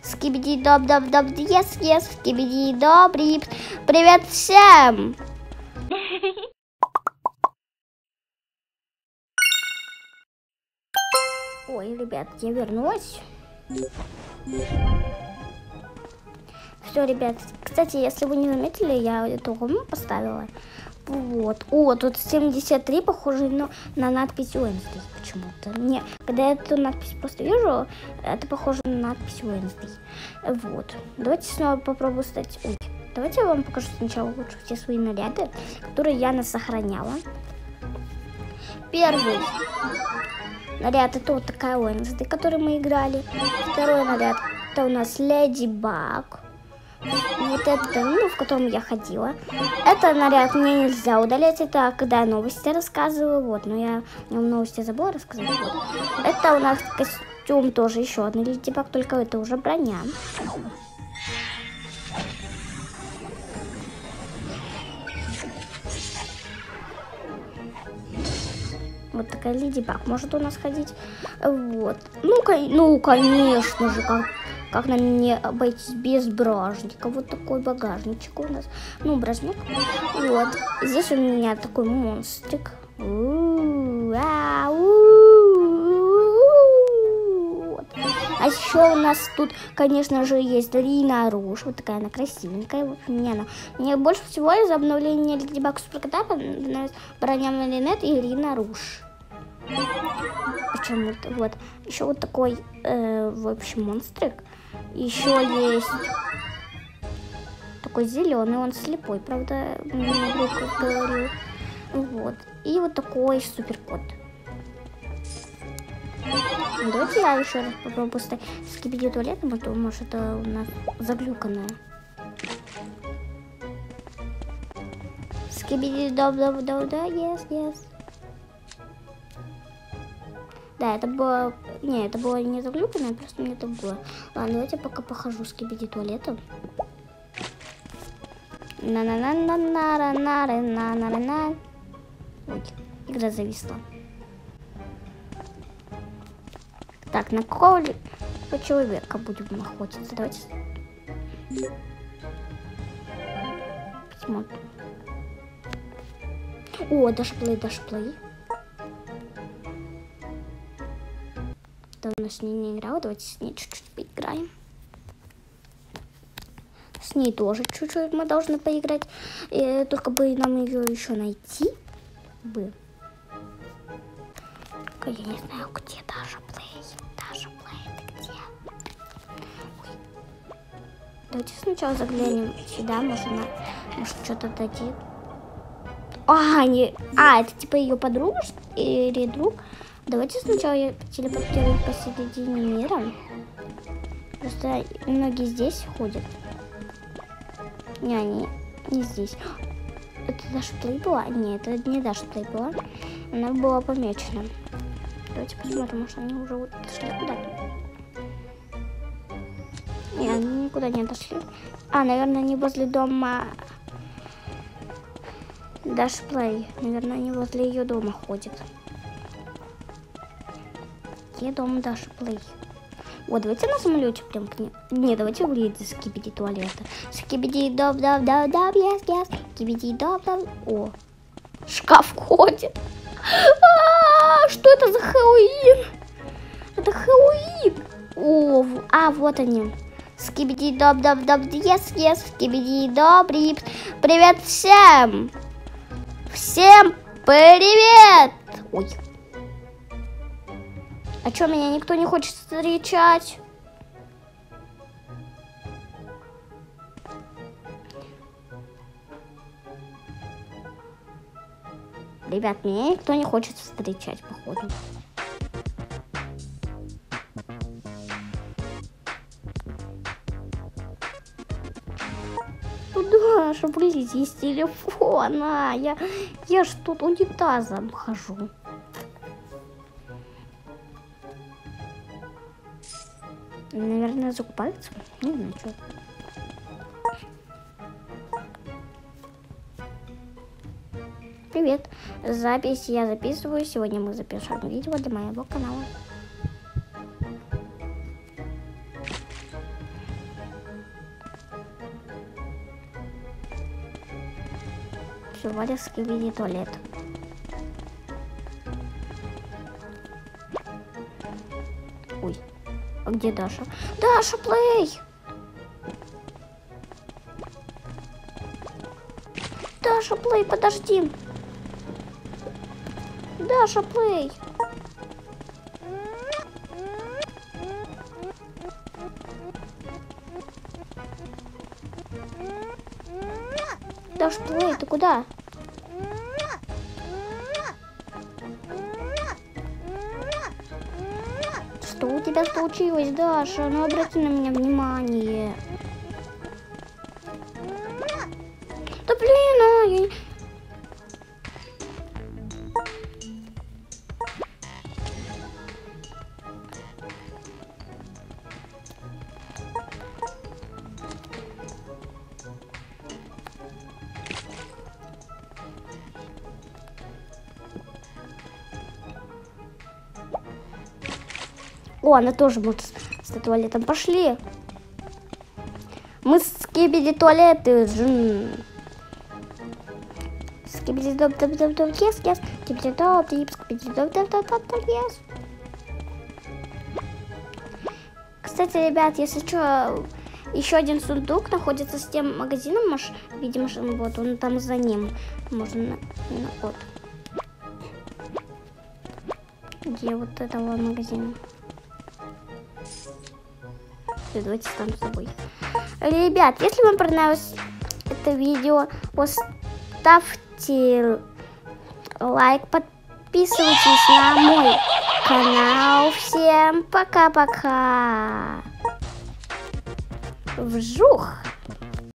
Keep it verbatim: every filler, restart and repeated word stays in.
Скибиди доб доб доб ес ес скибиди добри. Привет всем! Ой, ребят, я вернулась. Все, ребят, кстати, если вы не заметили, я эту рому поставила. Вот. О, тут семьдесят три, похоже на, на надпись Wednesday почему-то. Не, когда я эту надпись просто вижу, это похоже на надпись Wednesday. Вот. Давайте снова попробую стать... Ой. Давайте я вам покажу сначала лучше все свои наряды, которые я насохраняла. Первый наряд — это вот такая Wednesday, которой мы играли. Второй наряд — это у нас Леди Баг. Вот это, ну, в котором я ходила. Это наряд мне нельзя удалять, это когда я новости рассказываю, вот, но я в новости забыла рассказать, вот. Это у нас костюм тоже еще одна Леди Баг, только это уже броня. Вот такая Леди Баг может у нас ходить, вот. Ну, ну конечно же, как... Как нам не обойтись без бражника? Вот такой багажничек у нас. Ну, бражник. Вот. Здесь у меня такой монстрик. Вот. А еще у нас тут, конечно же, есть Рина Руш. Вот такая она красивенькая. Вот мне она. Мне больше всего из обновления Леди Баг Суперкота понравилась броня Маринет и Рина Руш. Почему-то. Вот. Еще вот такой, э, в общем, монстрик. Еще есть такой зеленый, он слепой, правда, мне друг говорил. Вот. И вот такой суперкот. Давайте я еще раз попробую стать скибиди туалетом, а то, может, это у нас заглюканное. Скибиди доб доб доб да, yes, yes. Да, это было... Не, это было не заглюканное, просто мне это было. Ладно, давайте пока похожу с скибиди туалетом. на на на на на на на на на Ой, игра зависла. Так, на какого человека будем охотиться? Давайте... Посмотрим. О, дашплей, дашплей. Давно с ней не играла, давайте с ней чуть-чуть поиграем. С ней тоже чуть-чуть мы должны поиграть. И только бы нам ее еще найти бы. Я не знаю, где Даша Плей. Даша Плей, ты где? Ой. Давайте сначала заглянем сюда, может она, может что-то дадит. А, не, а, это типа ее подруга или друг? Давайте сначала я телепортирую посередине мира. Просто многие здесь ходят. Не, они не здесь. Это Даша Плей была? Нет, это не Даша Плей была. Она была помечена. Давайте посмотрим, может они уже вот дошли куда-то. Не, они никуда не дошли. А, наверное, они возле дома Даша Плей. Наверное, они возле ее дома ходят. Где дом Даша Плей? Вот, давайте на самолете прям к ней. Не, давайте выйдем из скибиди туалета. Скибиди доб доб доб доб yes yes скибиди доб доб. О, шкаф ходит. А, что это за Хэллоуин? Это Хэллоуин. О, а вот они. Скибиди доб доб доб yes yes скибиди добри. Привет всем. Всем привет. Ой. А чё, меня никто не хочет встречать? Ребят, меня никто не хочет встречать, походу. Куда же, блин, здесь телефон? А, я, я ж тут унитазом хожу. Наверное, закупаются. Не знаю, что. Привет. Запись я записываю. Сегодня мы запишем видео для моего канала. всего лишь скибиди туалет. Ой, а где Даша? Даша, плей! Даша, плей, подожди! Даша, плей! Даша, плей, ты куда? Что у тебя случилось, Даша? Ну обрати на меня внимание. Да блин, а я... О, она тоже может с туалетом. Пошли. Мы скибиди туалеты. Скибиди доп доп доп доп yes yes. Скибиди доп доп скибиди доп доп доп доп доп yes. Кстати, ребят, если что, еще один сундук находится с тем магазином, маш, видимо, вот он там за ним. Можно на, на вот. Где вот этого магазина? Давайте стану с собой. Ребят, если вам понравилось это видео, поставьте лайк, подписывайтесь на мой канал. Всем пока-пока. Вжух.